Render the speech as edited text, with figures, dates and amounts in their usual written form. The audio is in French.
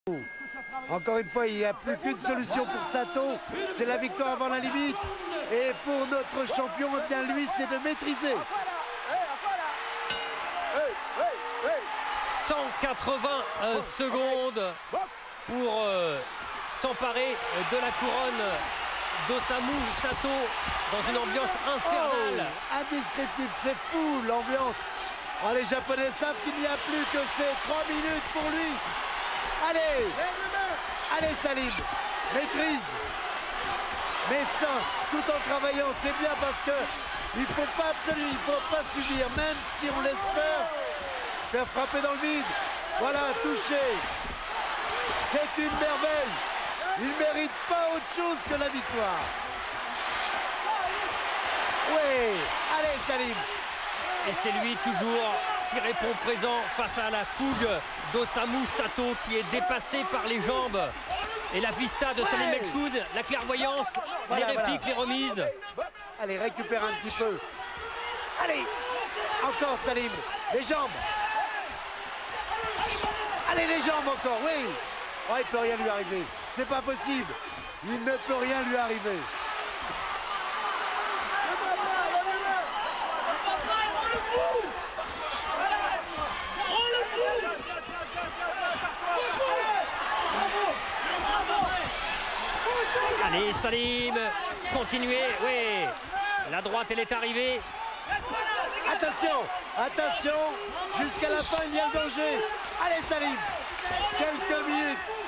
Encore une fois, il n'y a plus qu'une solution pour Sato, c'est la victoire avant la limite. Et pour notre champion, eh bien lui, c'est de maîtriser. 180 secondes pour s'emparer de la couronne d'Osamu Sato dans une ambiance infernale. Oh, indescriptible, c'est fou l'ambiance. Oh, les Japonais savent qu'il n'y a plus que ces 3 minutes pour lui. Allez, allez Salim, maîtrise. Mais ça, tout en travaillant, c'est bien parce que il faut pas absolument, il faut pas subir, même si on laisse faire frapper dans le vide. Voilà, touché. C'est une merveille. Il ne mérite pas autre chose que la victoire. Oui, allez Salim. Et c'est lui toujours qui répond présent face à la fougue d'Osamu Sato qui est dépassé par les jambes. Et la vista de Salim Mekhoud, la clairvoyance, les répliques, les remises. Allez, récupère un petit peu. Allez, encore Salim, les jambes. Allez, les jambes encore, oui. Oh, il ne peut rien lui arriver, c'est pas possible. Il ne peut rien lui arriver. Allez Salim, continuez, oui. La droite, elle est arrivée. Attention, attention, jusqu'à la fin, il y a le danger. Allez Salim, quelques minutes.